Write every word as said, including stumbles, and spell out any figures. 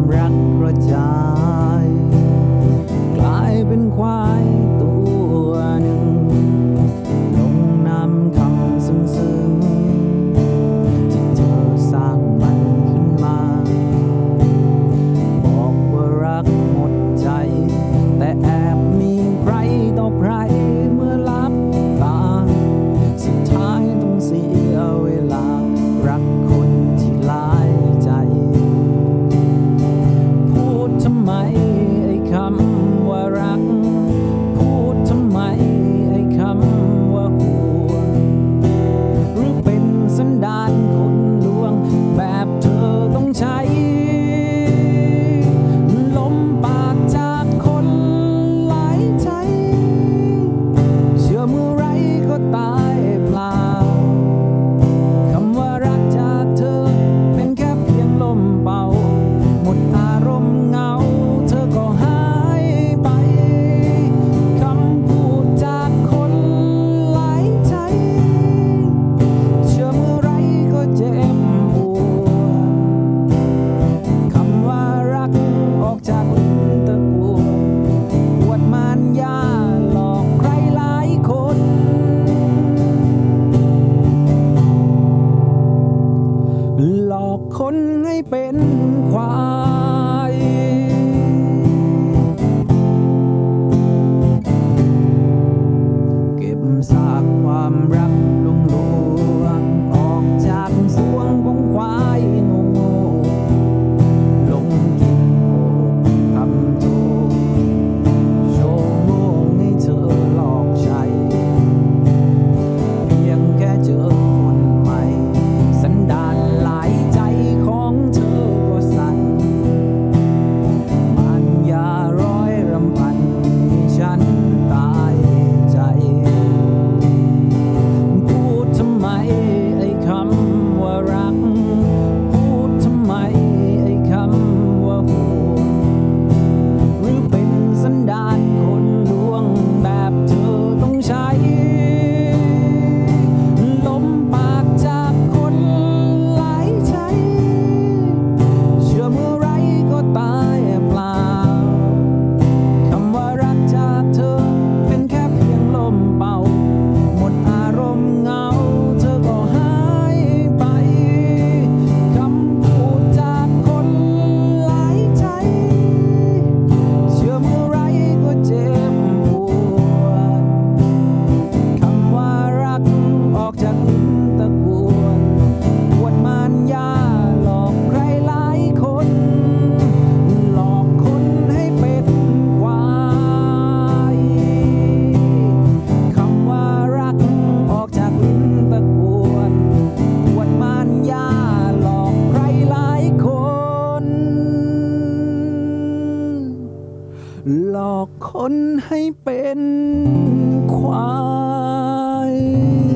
รักกระจายกลายเป็นควายตัวหนึ่งลงนำคำซึ้งๆที่เธอสร้างมันขึ้นมาบอกว่ารักหมดใจแต่แอบมีใครต่อใครเมื่อลับตาสุดท้ายต้องเสียเวลารักคนที่หลายใจพูดทำไมไอ้คำว่ารักพูดทำไมไอ้คำว่าห่วงหรือเป็นสันดานคนลวงแบบเธอต้องใช้ลมปากจากคนหลายใจเชื่อเมื่อไรก็ตายเปล่าคำว่ารักจากเธอเป็นแค่เพียงลมเป่าหมดอารมณ์เหงาเธอก็หายไปคำพูดจากคนหลายใจเชื่อเมื่อไรก็เจ็บปวดคำว่ารักออกจากลิ้นตะกวดปวดมานยาหลอกใครหลายคนหลอกคนให้เป็นควายเก็บซากความรักลวงลวงออกจากสวงของควายโง่ลงกินโง่คำโจโชว์โง่ให้เธอหลอกใช้เพียงแค่เจอคนใหม่สันดานหลายใจของเธอก็สั่นมันยาร้อยรำพันให้ฉันตายใจพูดทำไมไอ้คำว่ารักพูดทำไมไอ้คำว่าห่วงหรือเป็นสันดานคนลวงแบบเธอต้องใช้ลมปากจากคนหลายใจเชื่อเมื่อไรก็ตายเปล่าคำว่ารักจากเธอเป็นแค่เพียงลมเป่าหมดอารมณ์เหงาเธอก็หายไปคำพูดจากคนหลายใจเชื่อเมื่อไรก็เจ็บปวดคำว่ารักออกจากลิ้นตะกวดปวดมานยาหลอกใครหลายคนหลอกคนให้เป็นควายคำว่ารักออกจากลิ้นตะกวดปวดมานยาหลอกใครหลายคนหลอกคนให้เป็นควาย